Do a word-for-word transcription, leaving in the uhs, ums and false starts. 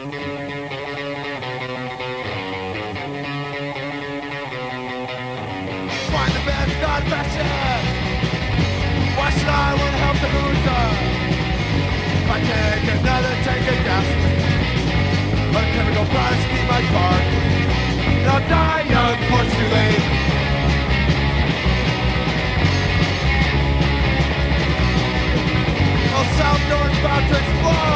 Find the best confession. Why should I want to help the loser? If I can't get another tank of gasoline, a chemical products keep my car clean, and I'll die young before it's too late. Oh, South North's about to explode.